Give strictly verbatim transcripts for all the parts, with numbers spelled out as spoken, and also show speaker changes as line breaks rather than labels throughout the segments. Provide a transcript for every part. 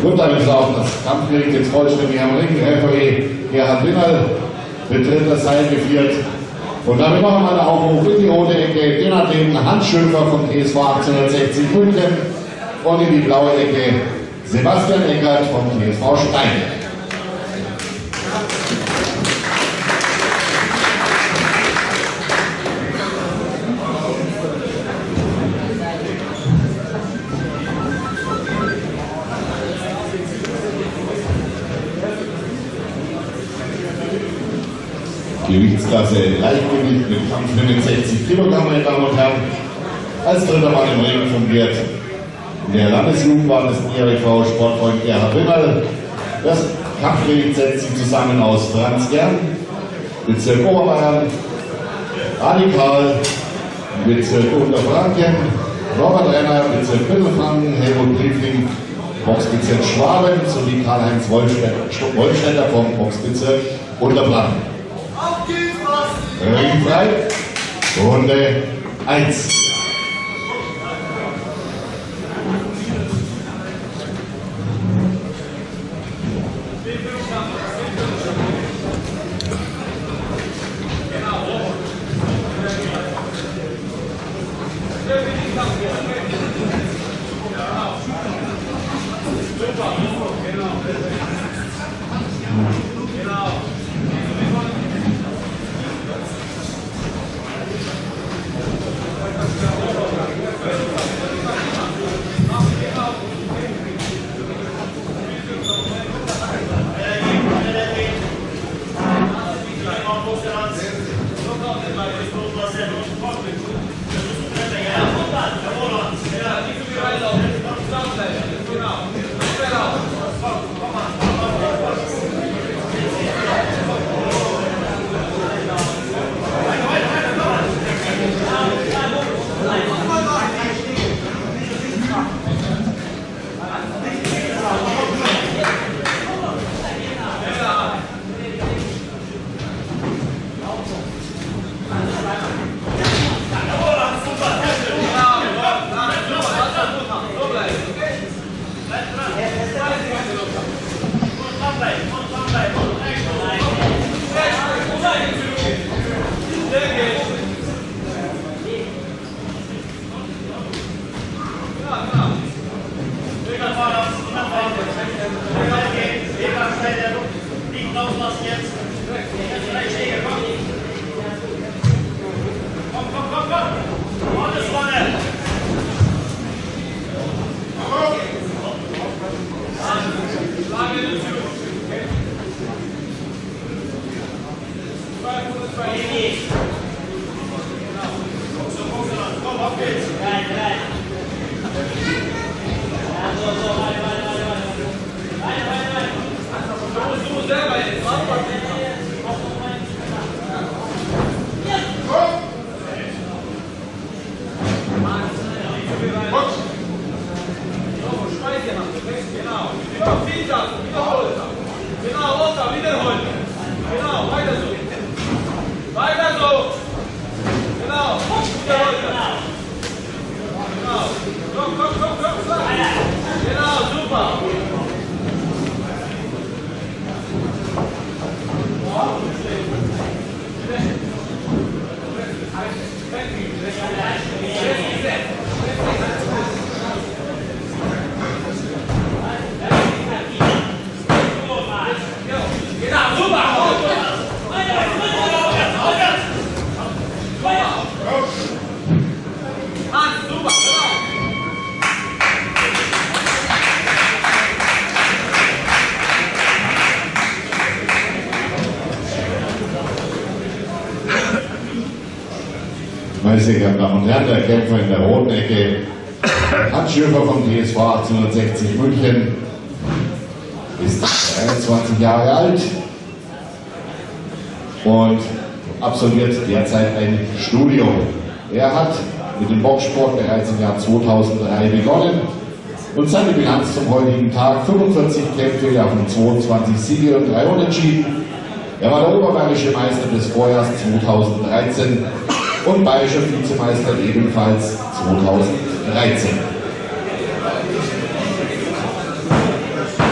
Und dann ist auch das Kampfgericht jetzt vollständig am Ring. Referee Gerhard Winnerl betritt das Seil geführt. Und damit machen wir eine Augen hoch in die rote Ecke, den Athleten Hans Schöfer vom T S V achtzehnhundertsechzig München und in die blaue Ecke Sebastian Eckert vom T S V Stein. Gewichtsklasse Leichtgewicht mit fünfundsechzig Kilogramm, meine Damen und Herren. Als dritter Mann im Ring fungiert in der Landesjugendbahn des E R V Sportfreund Gerhard Winnerl. Das Kampfgewicht setzt sich zusammen aus Franz Gern, Bezirk Oberbayern, Adi Karl, Bezirk Unterfranken, Robert Renner, Bezirk Mittelfranken, Helmut Briefling, Boxbezirk Schwaben sowie Karl-Heinz Wollstätter vom Boxbezirk Unterfranken. Ringfrei, Runde eins. Meine sehr geehrten Damen und Herren, der Kämpfer in der roten Ecke, Hans Schöfer vom T S V achtzehnhundertsechzig München, ist dreiundzwanzig Jahre alt und absolviert derzeit ein Studium. Er hat mit dem Boxsport bereits im Jahr zweitausenddrei begonnen und seine Bilanz zum heutigen Tag: fünfundvierzig Kämpfe, davon zweiundzwanzig Siege und drei Unentschieden. Er war der oberbayerische Meister des Vorjahres zweitausenddreizehn und bayerischer Vizemeister ebenfalls zweitausenddreizehn.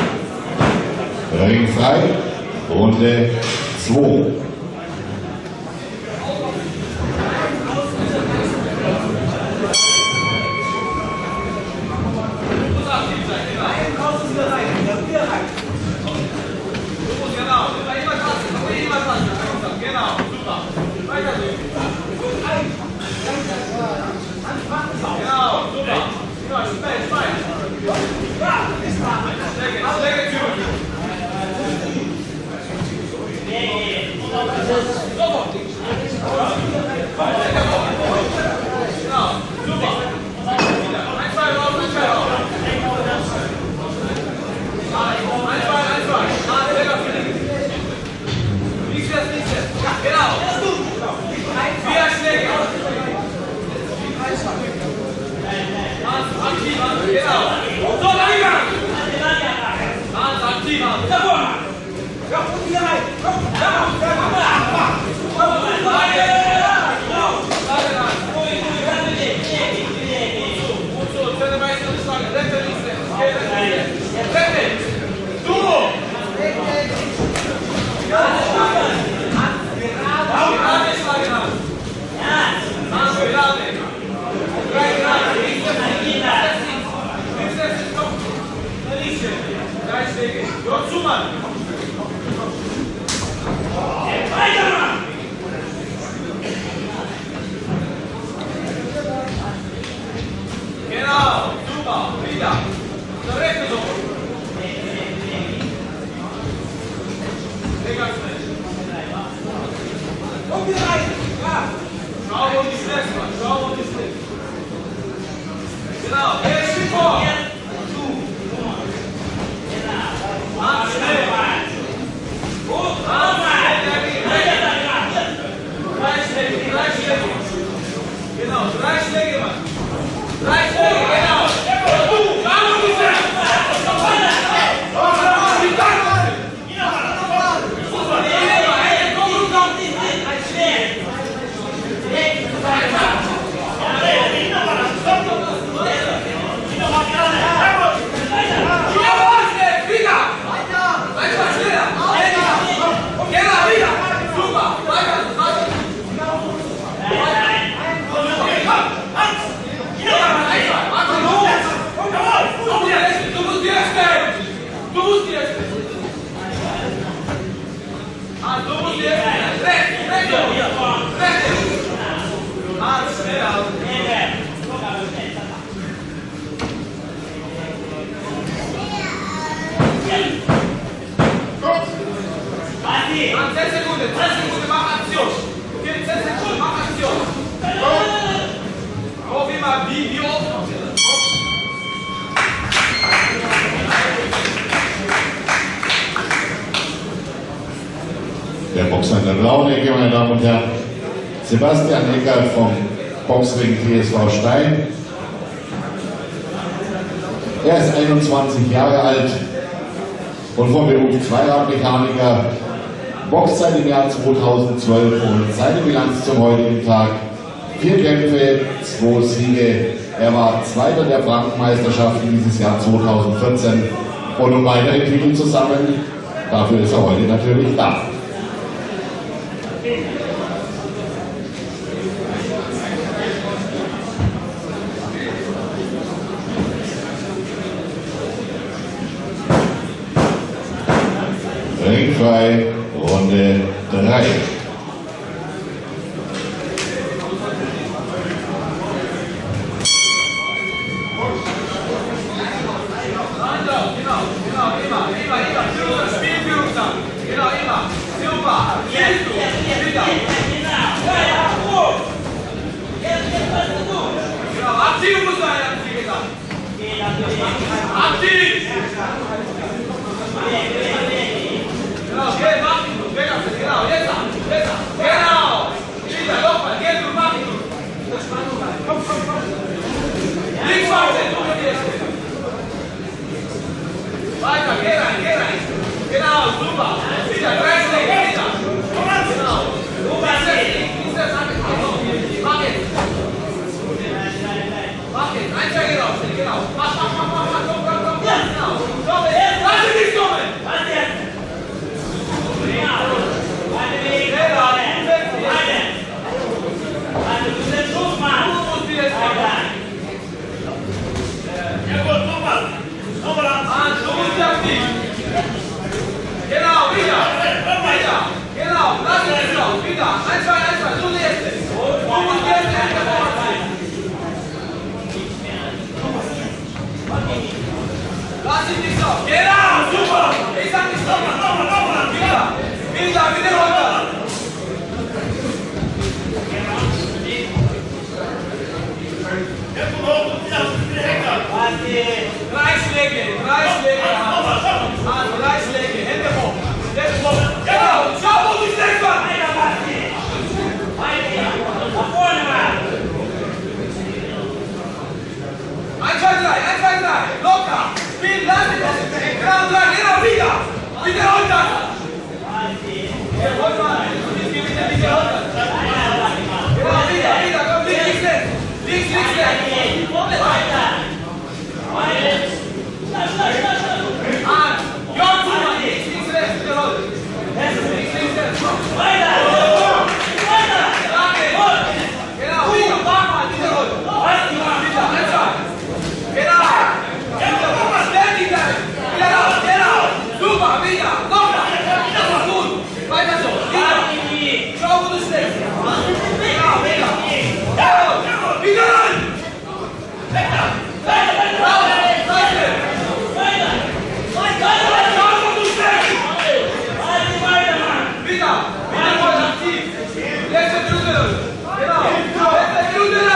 Ringfrei, Runde zwei. Der Boxer in der blauen Ecke, meine Damen und Herren, Sebastian Eckert vom Boxring T S V Stein. Er ist einundzwanzig Jahre alt und vom Beruf Zweiradmechaniker, boxt seit dem Jahr zweitausendzwölf und seine Bilanz zum heutigen Tag: vier Kämpfe, zwei Siege. Er war Zweiter der Frankenmeisterschaften dieses Jahr zweitausendvierzehn und um weitere Titel zu sammeln, dafür ist er heute natürlich da. Ringfrei, Runde drei.
Weiter, geh rein, geh rein. Genau, super. Wieder, drei Schläge, wieder. Genau. Ist das angekommen? Mach jetzt. Mach jetzt. Ein Schläge raus. Genau. Mach, mach, mach, mach, mach. Komm, komm, komm. Genau. Komm, lass dich nicht kommen. Lass ihn nicht so. Genau, super. Ich sag nicht nochmal, nochmal, nochmal. Wieder, wieder, wieder runter. Drei Schläge, drei Schläge. Ah, drei Schläge, Hände hoch. Jetzt hoch. Genau, schau, wo du stehst, Mann. Nach vorne, Mann. Eins, zwei, drei, eins, zwei, drei. Locker. Spiel, lass dich das. Genau, drei, genau, wieder. Wieder runter. Jawohl, Mann. Jetzt geh wieder, wieder runter. Genau, wieder, wieder. Komm, links, links, links. Links, links, links. Weiter. An. Ja, zu, Mann. Links, links, rechts. Wieder runter. Links, links, rechts. Weiter. Weiter. Genau, wieder. Mach mal, wieder runter. Wieder, eins, zwei. Genau. Wieder, ständig bleiben. Wieder raus, genau. Super, wieder. Nochmal. Das war gut. Weiter so. Wieder. Schau, wo du stehst. Genau, wieder. Genau. Wieder rein. Weiter. Weiter, weiter. Raus. Weiter. Weiter. Weiter. Schau, wo du stehst. Weiter, weiter, Mann. Wieder. Wieder voll aktiv. Letzte Minute. Genau. Letzte Minute.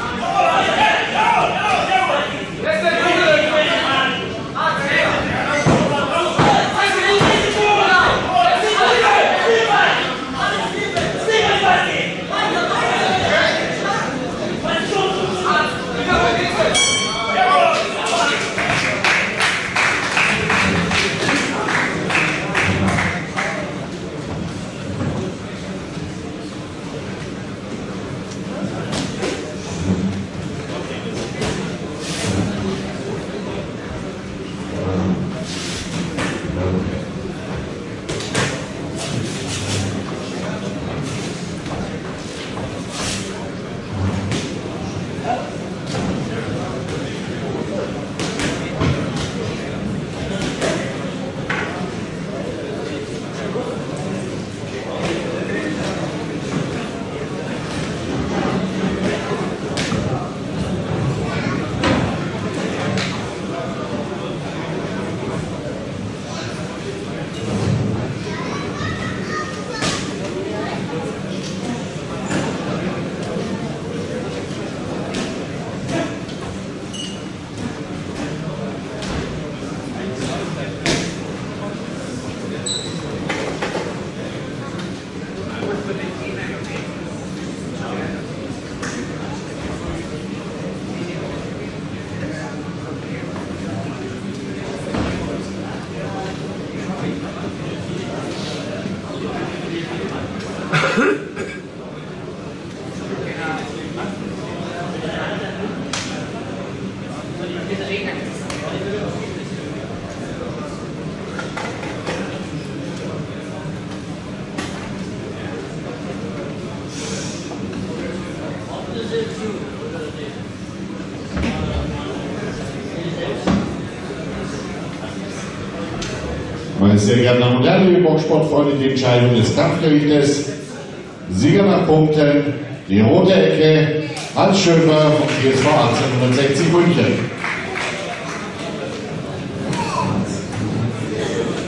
Meine sehr geehrten Damen und Herren, liebe Boxsportfreunde, die Entscheidung des Kampfgerichtes. Sieger nach Punkten, die rote Ecke, Hans Schöfer vom T S V achtzehnhundertsechzig München.